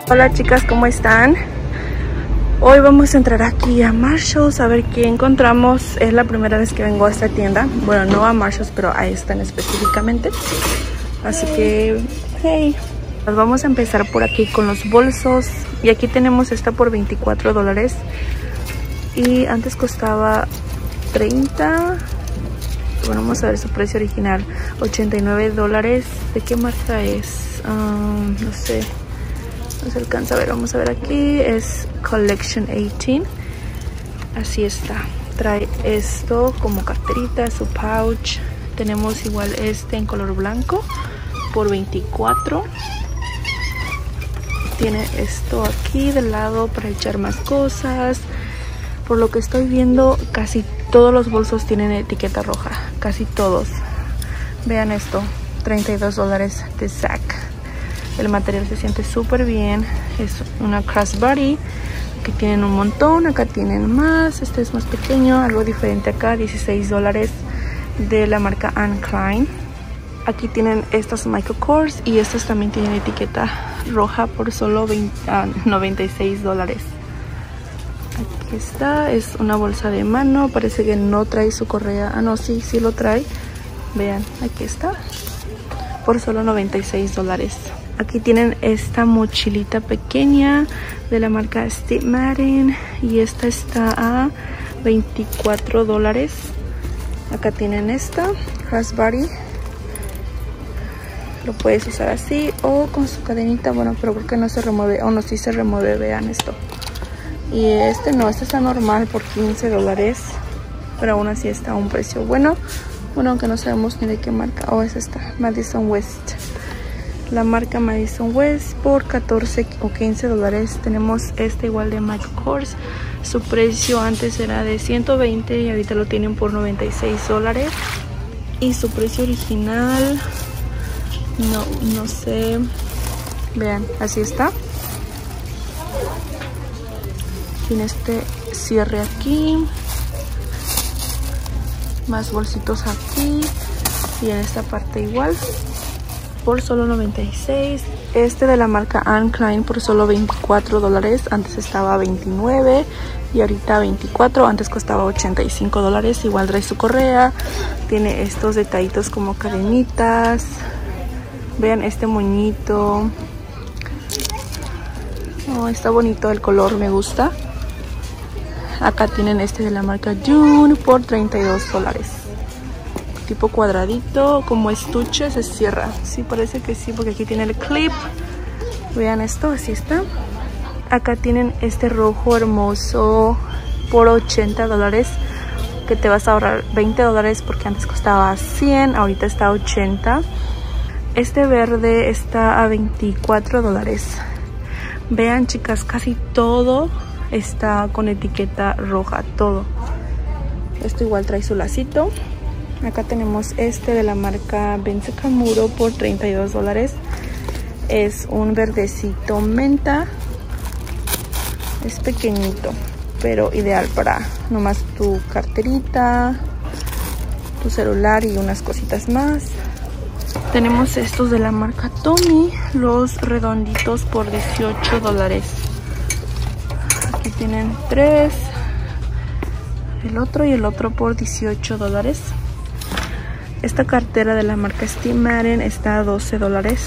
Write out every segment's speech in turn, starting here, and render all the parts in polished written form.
Hola chicas, ¿cómo están? Hoy vamos a entrar aquí a Marshalls a ver qué encontramos. Es la primera vez que vengo a esta tienda. Bueno, no a Marshalls, pero a esta específicamente. Así que, hey. Nos vamos a empezar por aquí con los bolsos. Y aquí tenemos esta por $24. Y antes costaba 30. Bueno, vamos a ver su precio original. $89. ¿De qué marca es? No sé. No se alcanza a ver. Vamos a ver aquí. Es Collection 18. Así está. Trae esto como carterita, su pouch. Tenemos igual este en color blanco por 24. Tiene esto aquí del lado para echar más cosas. Por lo que estoy viendo, casi todos los bolsos tienen etiqueta roja. Casi todos. Vean esto. $32 de Zach. El material se siente súper bien. Es una crossbody. Aquí tienen un montón. Acá tienen más. Este es más pequeño. Algo diferente acá. $16 de la marca Anne Klein. Aquí tienen estas Michael Kors. Y estas también tienen etiqueta roja por solo $96. Aquí está. Es una bolsa de mano. Parece que no trae su correa. Ah, no, sí lo trae. Vean, aquí está. Por solo $96. Aquí tienen esta mochilita pequeña de la marca Steve Madden. Y esta está a $24. Acá tienen esta crossbody. Lo puedes usar así o con su cadenita. Bueno, pero creo que no se remueve. O no, sí se remueve. Vean esto. Y este no, este está normal por $15. Pero aún así está a un precio bueno. Bueno, aunque no sabemos ni de qué marca. Oh, es esta, Madison West. La marca Madison West por $14 o $15. Tenemos este igual de Michael Kors. Su precio antes era de $120 y ahorita lo tienen por $96. Y su precio original, no sé. Vean, así está. Tiene este cierre aquí. Más bolsitos aquí. Y en esta parte igual. Por solo $96. Este de la marca Anne Klein por solo $24. Antes estaba a $29 y ahorita $24. Antes costaba $85. Igual trae su correa. Tiene estos detallitos como cadenitas. Vean este moñito. Oh, está bonito el color, me gusta. Acá tienen este de la marca June por $32. Tipo cuadradito, como estuche, se cierra. Sí, parece que sí, porque aquí tiene el clip. Vean esto, así está. Acá tienen este rojo hermoso por $80, que te vas a ahorrar $20 porque antes costaba 100, ahorita está a 80. Este verde está a $24. Vean, chicas, casi todo está con etiqueta roja, todo. Esto igual trae su lacito. Acá tenemos este de la marca Benze Camuro por $32. Es un verdecito menta. Es pequeñito, pero ideal para nomás tu carterita, tu celular y unas cositas más. Tenemos estos de la marca Tommy, los redonditos por $18. Aquí tienen 3. El otro y el otro por $18. Esta cartera de la marca Steve Madden está a $12.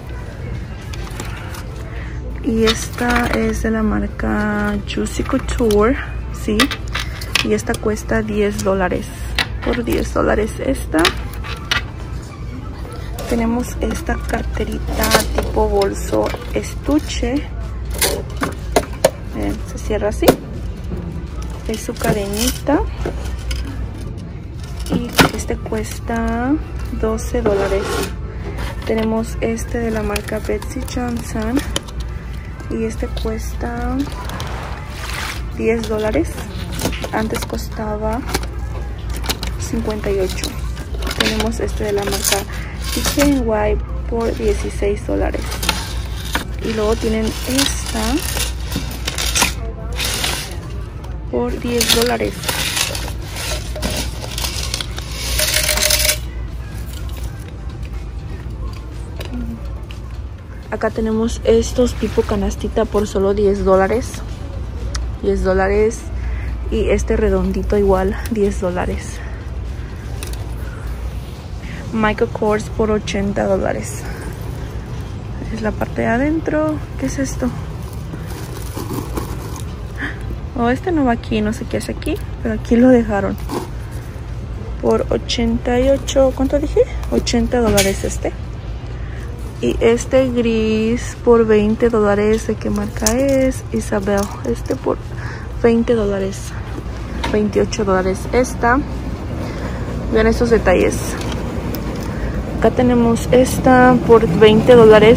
Y esta es de la marca Juicy Couture, sí. Y esta cuesta $10. Por $10 esta. Tenemos esta carterita tipo bolso estuche. Se cierra así. Es su cadenita. Y este cuesta $12. Tenemos este de la marca Betsy Johnson. Y este cuesta $10. Antes costaba 58. Tenemos este de la marca DKNY por $16. Y luego tienen esta por $10. Acá tenemos estos tipo canastita por solo $10. $10. Y este redondito igual, $10. Michael Kors por $80. Es la parte de adentro. ¿Qué es esto? Oh, este no va aquí, no sé qué hace aquí, pero aquí lo dejaron. Por 88, ¿cuánto dije? $80 este. Y este gris por $20. ¿De qué marca es? Isabel. Este por $20. $28 esta. Vean estos detalles. Acá tenemos esta por $20.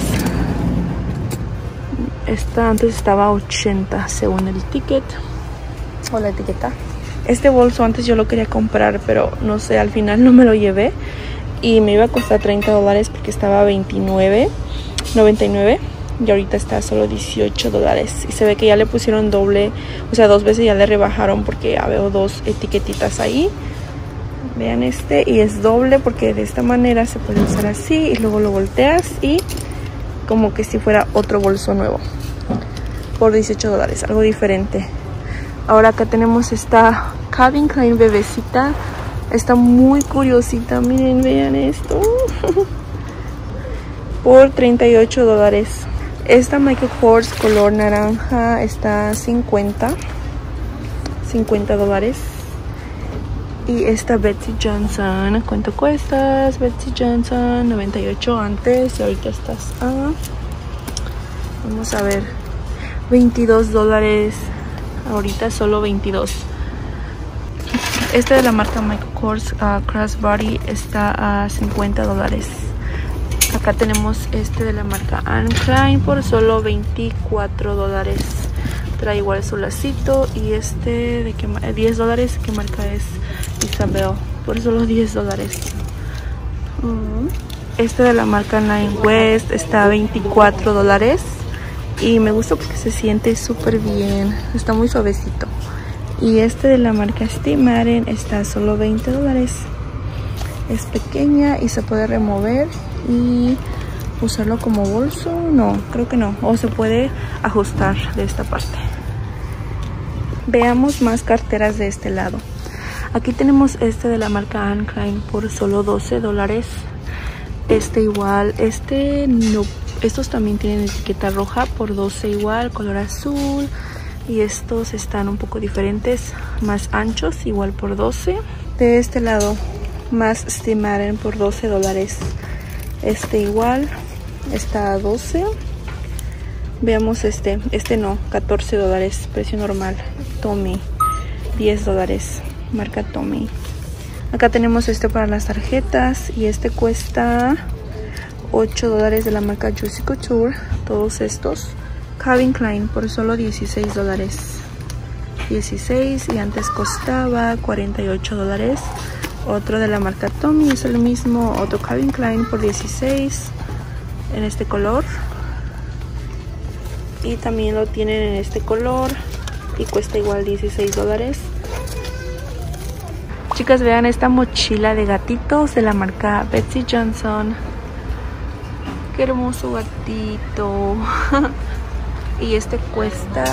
Esta antes estaba 80 según el ticket o la etiqueta. Este bolso antes yo lo quería comprar, pero no sé, al final no me lo llevé. Y me iba a costar $30 porque estaba $29.99. Y ahorita está solo $18. Y se ve que ya le pusieron doble, o sea, 2 veces ya le rebajaron porque ya veo 2 etiquetitas ahí. Vean este, y es doble porque de esta manera se puede usar así y luego lo volteas y como que si fuera otro bolso nuevo. Por $18, algo diferente. Ahora acá tenemos esta Calvin Klein bebecita. Está muy curiosita, miren, vean esto. Por $38. Esta Michael Kors color naranja está $50. Y esta Betsey Johnson, ¿cuánto cuestas? Betsey Johnson, 98 antes y ahorita estás a... vamos a ver, $22. Ahorita solo 22. Este de la marca Michael Kors Crossbody está a $50. Acá tenemos este de la marca Anne Klein por solo $24. Trae igual su lacito. Y este de $10. ¿Qué marca es? Isabel por solo $10. Este de la marca Nine West está a $24. Y me gusta porque se siente súper bien. Está muy suavecito. Y este de la marca Steve Madden está a solo $20. Es pequeña y se puede remover y usarlo como bolso. No, creo que no. O se puede ajustar de esta parte. Veamos más carteras de este lado. Aquí tenemos este de la marca Anne Klein por solo $12. Este igual, este no. Estos también tienen etiqueta roja por $12 igual, color azul. Y estos están un poco diferentes, más anchos, igual por $12. De este lado, más Steve Madden por $12. Este igual, está a $12. Veamos este no, $14, precio normal. Tommy, $10, marca Tommy. Acá tenemos este para las tarjetas y este cuesta $8 de la marca Juicy Couture. Todos estos Calvin Klein por solo $16. 16 y antes costaba $48. Otro de la marca Tommy es el mismo, otro Calvin Klein por $16 en este color. Y también lo tienen en este color y cuesta igual $16. Chicas, vean esta mochila de gatitos de la marca Betsey Johnson. Qué hermoso gatito. Y este cuesta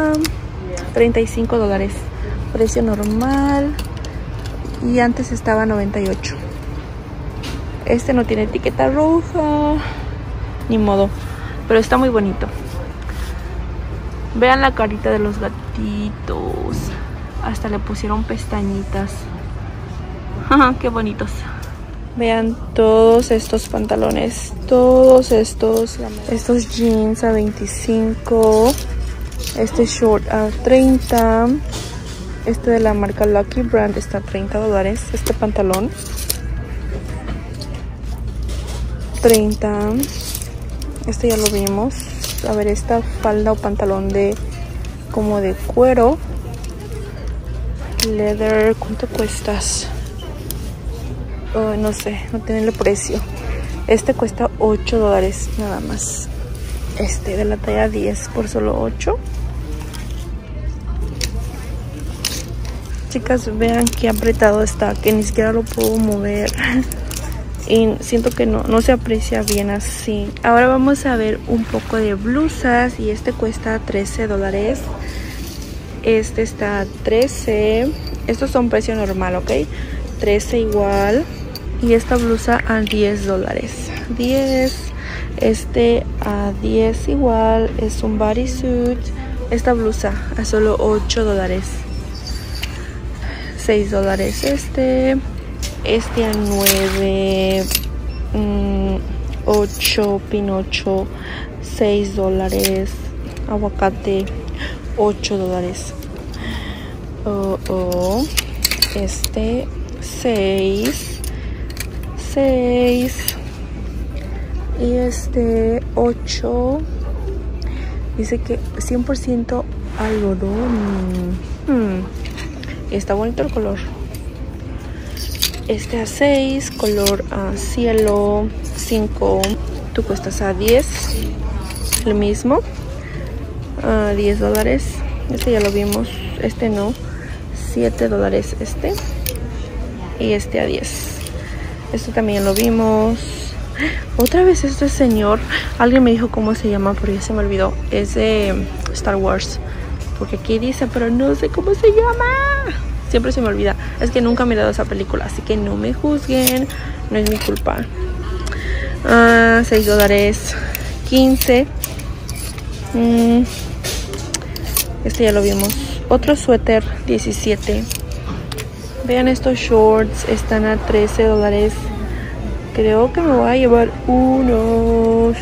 $35, precio normal. Y antes estaba $98. Este no tiene etiqueta roja, ni modo, pero está muy bonito. Vean la carita de los gatitos. Hasta le pusieron pestañitas. Qué bonitos. Vean todos estos pantalones. Todos estos jeans a $25. Este short a $30. Este de la marca Lucky Brand está a $30. Este pantalón $30. Este ya lo vimos. A ver, esta falda o pantalón de como de cuero leather, ¿cuánto cuestas? Oh, no sé, no tiene el precio. Este cuesta $8 nada más. Este de la talla 10 por solo $8. Chicas, vean qué apretado está, que ni siquiera lo puedo mover. y siento que no se aprecia bien así. Ahora vamos a ver un poco de blusas y este cuesta $13. Este está a 13. Estos son precio normal, ¿ok? 13 igual. Y esta blusa a $10. 10. Este a 10 igual. Es un bodysuit. Esta blusa a solo $8. $6 este a 9. 8 pinocho, $6. Aguacate, $8. Este 6 y este 8. Dice que 100% algodón. Está bonito el color. Este a 6, color a cielo, 5. Tú cuestas a 10. El mismo. A $10. Este ya lo vimos. Este no. $7 este. Y este a 10. Este también lo vimos. Otra vez este señor. Alguien me dijo cómo se llama, pero ya se me olvidó. Es de Star Wars. Porque aquí dice, pero no sé cómo se llama. Siempre se me olvida. Es que nunca me he dado esa película, así que no me juzguen. No es mi culpa. $6. 15. Este ya lo vimos. Otro suéter, 17. Vean estos shorts. Están a $13. Creo que me voy a llevar unos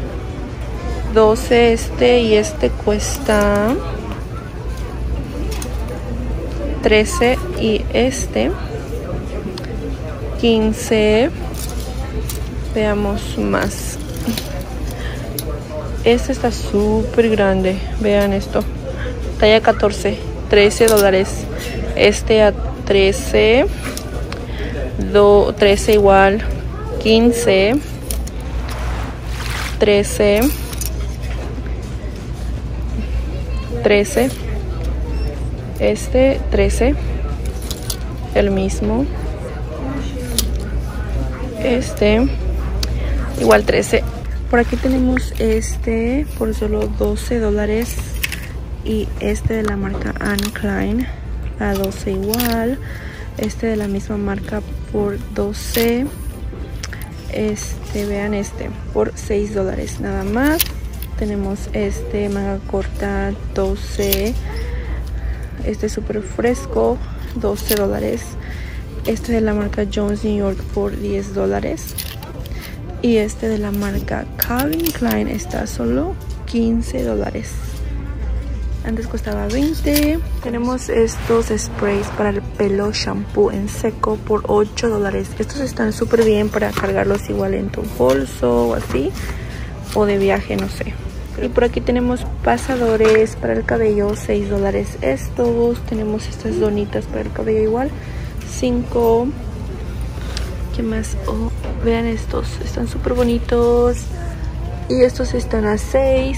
12 este. Y este cuesta 13 y este 15. Veamos más. Este está súper grande. Vean esto. Talla 14. $13. Este a 13. 13 igual. 15. 13. 13. Este 13, el mismo. Este igual 13. Por aquí tenemos este por solo $12 y este de la marca Anne Klein a 12 igual. Este de la misma marca por 12. Vean este por $6 nada más. Tenemos este manga corta 12. Este súper fresco, $12. Este de la marca Jones New York por $10. Y este de la marca Calvin Klein está solo $15. Antes costaba 20. Tenemos estos sprays para el pelo, shampoo en seco por $8. Estos están súper bien para cargarlos igual en tu bolso o así. O de viaje, no sé. Y por aquí tenemos pasadores para el cabello, $6 estos. Tenemos estas donitas para el cabello igual, 5. ¿Qué más? Oh, vean estos, están súper bonitos. Y estos están a 6.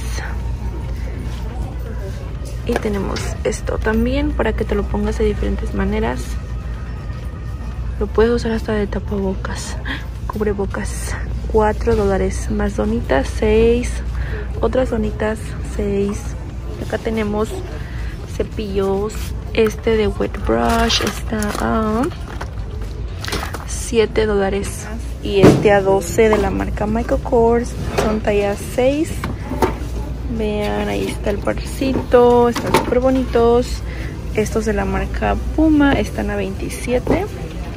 Y tenemos esto también para que te lo pongas de diferentes maneras. Lo puedes usar hasta de tapabocas, cubrebocas. $4. Más donitas, 6. Otras donitas, 6. Acá tenemos cepillos. Este de Wet Brush está a $7. Y este a 12 de la marca Michael Kors. Son tallas 6. Vean, ahí está el parcito. Están súper bonitos. Estos de la marca Puma están a 27.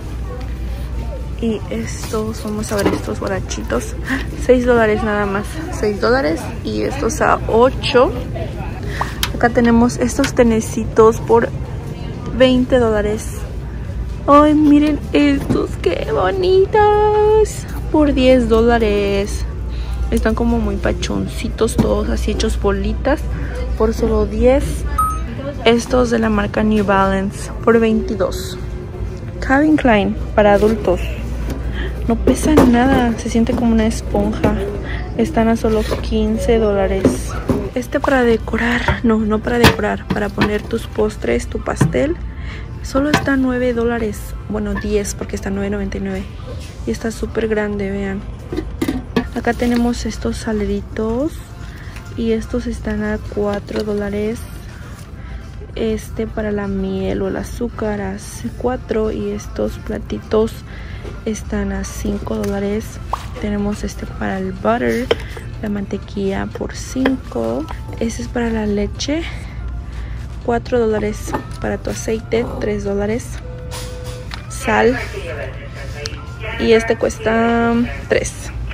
Y estos, vamos a ver estos barachitos, $6 nada más, $6. Y estos a 8. Acá tenemos estos tenecitos por $20. Ay, miren estos, qué bonitos. Por $10. Están como muy pachoncitos, todos así hechos bolitas. Por solo 10. Estos de la marca New Balance por 22. Calvin Klein para adultos. No pesan nada, se siente como una esponja. Están a solo $15. Este para decorar, no para decorar, para poner tus postres, tu pastel. Solo está $9. Bueno, 10 porque está $9.99. Y está súper grande, vean. Acá tenemos estos saleritos. Y estos están a $4. Este para la miel o el azúcar a 4. Y estos platitos están a $5. Tenemos este para el butter, la mantequilla por 5. Este es para la leche, $4. Para tu aceite, $3. Sal. Y este cuesta 3.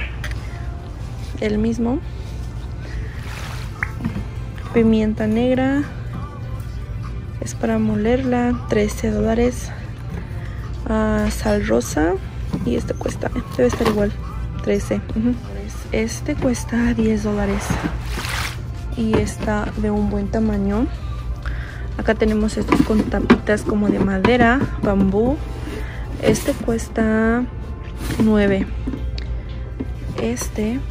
El mismo. Pimienta negra. Es para molerla, $13. Sal rosa. Y este cuesta, debe estar igual, 13. Este cuesta $10. Y está de un buen tamaño. Acá tenemos estos con tapitas como de madera, bambú. Este cuesta 9. Este.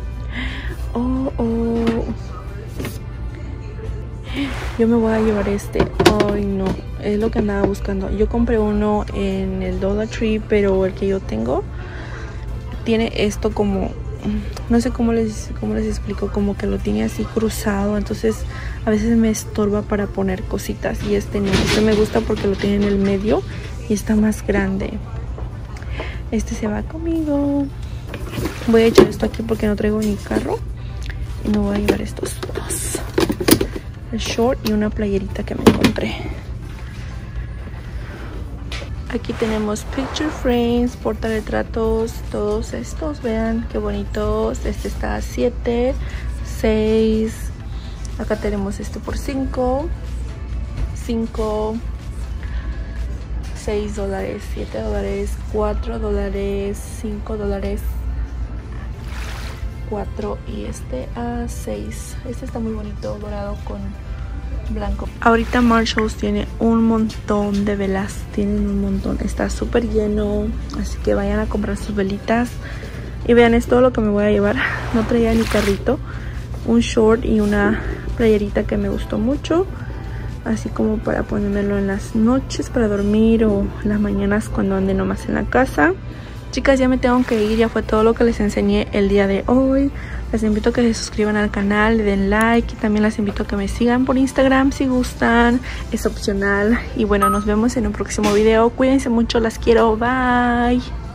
Yo me voy a llevar este. Ay, no. Es lo que andaba buscando. Yo compré uno en el Dollar Tree, pero el que yo tengo tiene esto como... No sé cómo les explico. Como que lo tiene así cruzado. Entonces a veces me estorba para poner cositas. Y este no. Este me gusta porque lo tiene en el medio y está más grande. Este se va conmigo. Voy a echar esto aquí porque no traigo mi carro. Y me voy a llevar estos dos. El short y una playerita que me encontré. Aquí tenemos picture frames, portarretratos, todos estos, vean qué bonitos. Este está a 7, 6. Acá tenemos este por 5, 5, $6, $7, $4, $5, 4 y este a 6. Este está muy bonito, dorado con blanco. Ahorita Marshalls tiene un montón de velas. Tienen un montón. Está súper lleno. Así que vayan a comprar sus velitas. Y vean, es todo lo que me voy a llevar. No traía ni carrito. Un short y una playerita que me gustó mucho. Así como para ponérmelo en las noches para dormir o en las mañanas cuando ande nomás en la casa. Chicas, ya me tengo que ir. Ya fue todo lo que les enseñé el día de hoy. Les invito a que se suscriban al canal, le den like. Y también les invito a que me sigan por Instagram si gustan. Es opcional. Y bueno, nos vemos en un próximo video. Cuídense mucho, las quiero. Bye.